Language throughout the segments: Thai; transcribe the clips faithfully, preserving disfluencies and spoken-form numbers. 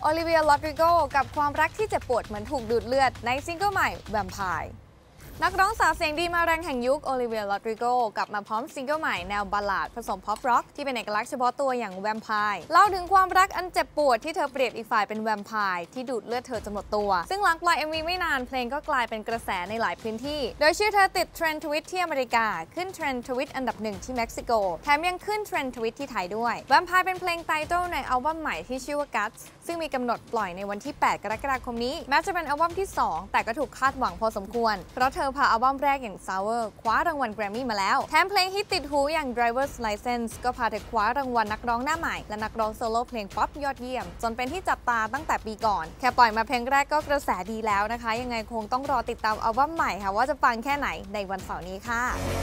โอลิเวีย โรดริโกกับความรักที่เจ็บปวดเหมือนถูกดูดเลือดในซิงเกิลใหม่ Vampire นักร้องสาวเสียงดีมาแรงแห่งยุคโอลิเวีย โรดริโกกลับมาพร้อมซิงเกิลใหม่แนวบัลลาดผสมพ็อปร็อกที่เป็นเอกลักษณ์เฉพาะตัวอย่าง Vampire เล่าถึงความรักอันเจ็บปวดที่เธอเปรียบอีกฝ่ายเป็นแวมไพร์ที่ดูดเลือดเธอจนหมดตัวซึ่งหลังปล่อย เอ็ม วี ไม่นานเพลงก็กลายเป็นกระแสในหลายพื้นที่โดยชื่อเธอติดเทรนด์ทวิตที่อเมริกาขึ้นเทรนด์ทวิตอันดับหนึ่งที่เม็กซิโกแถมยังขึ้นเทรนด์ทวิตที่ไทยด้วย Vampire เป็นเพลงไตเติ้ลในอัลบั้มใหม่ที่ชื่อว่า Guts ซึ่งมีกำหนดปล่อยในวันที่แปดกรกฎาคมนี้แม้จะเป็นอัลบั้มที่สองแต่ก็ถูกคาดหวังพอสมควรเพราะเธอพาอัลบั้มแรกอย่าง Sour คว้ารางวัลแกรมมี่มาแล้วแถมเพลงฮิตติดหูอย่าง Driver's License ก็พาเธอคว้ารางวัลนักร้องหน้าใหม่และนักร้องโซโล่เพลงป๊อปยอดเยี่ยมจนเป็นที่จับตาตั้งแต่ปีก่อนแค่ปล่อยมาเพลงแรกก็กระแสดีแล้วนะคะยังไงคงต้องรอติดตามอัลบั้มใหม่ค่ะว่าจะปังแค่ไหนในวันเสาร์นี้ค่ะ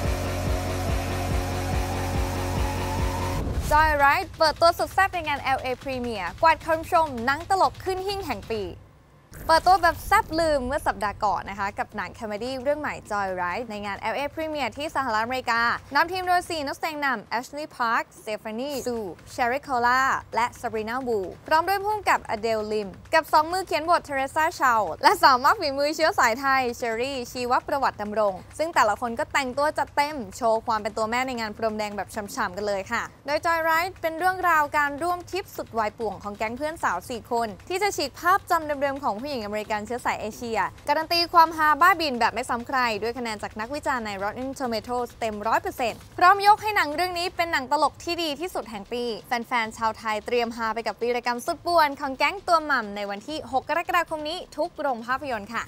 Joyride เปิดตัวสุดแซ่บในงาน แอล เอ Premiere กวาดคำชมหนังตลกขึ้นหิ้งแห่งปีเปิดตัวแบบแซ่บลืมเมื่อสัปดาห์ก่อนนะคะกับหนังคอมเมดี้เรื่องใหม่ Joyride ในงาน แอล เอ Premiere ที่สหรัฐอเมริกานำทีมโดยสี่นักแสดงนำ Ashley Park, Stephanie Su, Sherry Cola และ Sabrina Wu พร้อมด้วยผู้กำกับ Adele Lim กับสองมือเขียนบท Teresa Chow และสาวมากฝีมือเชื้อสายไทย Sherry ชีวประวัติดำรงซึ่งแต่ละคนก็แต่งตัวจัดเต็มโชว์ความเป็นตัวแม่ในงานพรมแดงแบบฉ่ำๆกันเลยค่ะโดย Joyride เป็นเรื่องราวการร่วมทริปสุดวายป่วงของแก๊งเพื่อนสาวสี่คนที่จะฉีกภาพจำเดิมๆของผู้หญิงอเมริกันเชื้อสายเอเชียการันตีความฮาบ้าบินแบบไม่ซ้ำใครด้วยคะแนนจากนักวิจารณ์ใน Rotten Tomatoes เต็ม ร้อยเปอร์เซ็นต์ พร้อมยกให้หนังเรื่องนี้เป็นหนังตลกที่ดีที่สุดแห่งปีแฟนๆชาวไทยเตรียมฮาไปกับวีรกรรมสุดป่วนของแก๊งตัวหม่ำในวันที่หกกรกฎาคมนี้ทุกโรงภาพยนตร์ค่ะ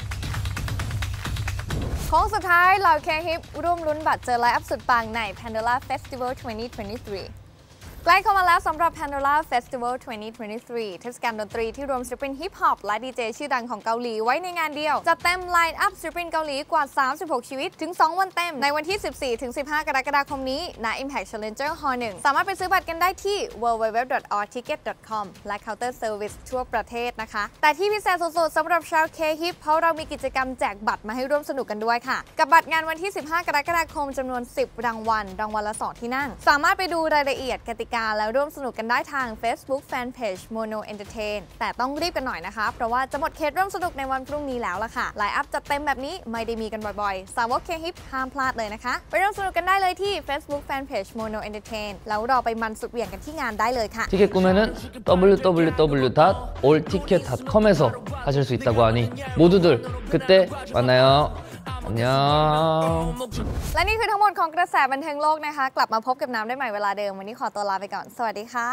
โค้งสุดท้ายเหล่า K-Hip ร่วมลุ้นบัตรเจอไลฟ์อัพสุดปังใน Pandora Festival สองพันยี่สิบสามใกล้เข้ามาแล้วสำหรับ Pandora Festival สองพันยี่สิบสามเทศกาลดนตรีที่รวมศิลปินฮิปฮอปและดีเจชื่อดังของเกาหลีไว้ในงานเดียวจัดเต็มไลน์อัพศิลปินเกาหลีกว่าสามสิบหกชีวิตถึงสองวันเต็มในวันที่ สิบสี่ถึงสิบห้า กรกฎาคมนี้ณ Impact Challenger Hall หนึ่งสามารถไปซื้อบัตรกันได้ที่ ดับเบิลยู ดับเบิลยู ดับเบิลยู ดอท ออ ทิกเก็ต ดอท คอม และ Counter Service ทั่วประเทศนะคะแต่ที่พิเศษสุดๆสำหรับชาว K-Hip เพราะเรามีกิจกรรมแจกบัตรมาให้ร่วมสนุกกันด้วยค่ะกับบัตรงานวันที่ สิบห้า กรกฎาคมจำนวนสิบรางวัลรางวัลละสองที่นั่งสามารถไปดูรายละเอียดกติกาและร่วมสนุกกันได้ทาง Facebook Fanpage Mono Entertain แต่ต้องรีบกันหน่อยนะคะเพราะว่าจะหมดเขตร่วมสนุกในวันพรุ่งนี้แล้วล่ะค่ะไลน์อัพจัดเต็มแบบนี้ไม่ได้มีกันบ่อยๆสาวก K-Hip ห้ามพลาดเลยนะคะไปร่วมสนุกกันได้เลยที่ Facebook Fanpage Mono Entertain แล้วรอไปมันสุดเหวี่ยงกันที่งานได้เลยค่ะ 티켓 구매는 더블유 더블유 더블유 닷 올 티켓 닷 컴에서 하실 수 있다고 하니 모두들 그때 만나요 안녕 และนี่คือทั้งหมดของกระแสบันเทิงโลกนะคะกลับมาพบกับน้ำได้ใหม่เวลาเดิมวันนี้ขอตัวลาไปก่อนสวัสดีค่ะ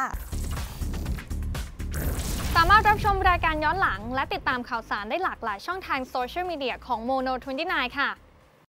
สามารถรับชมรายการย้อนหลังและติดตามข่าวสารได้หลากหลายช่องทางโซเชียลมีเดียของ Mono ยี่สิบเก้า ค่ะ